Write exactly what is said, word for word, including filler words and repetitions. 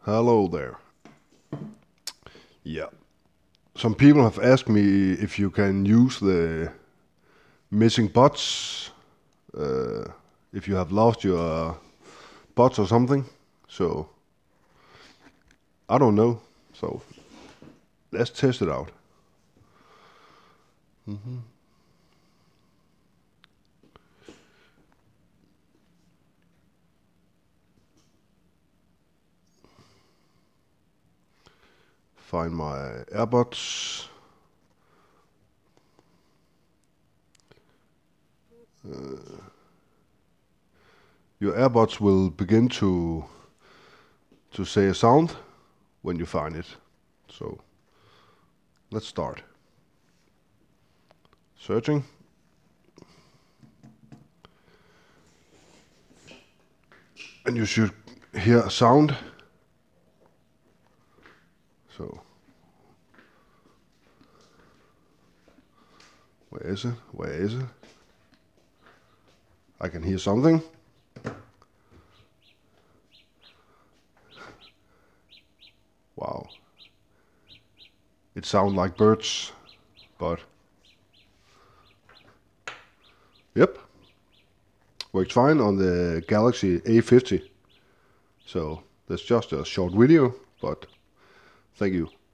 Hello there. Yeah. Some people have asked me if you can use the missing bots uh, if you have lost your bots or something. So I don't know. So let's test it out. Mm-hmm. Find my AirBots. Uh, your AirBots will begin to to say a sound when you find it. So let's start. Searching. And you should hear a sound. So where is it? Where is it? I can hear something. Wow. It sounds like birds, but yep, works fine on the Galaxy A fifty. So that's just a short video, but thank you.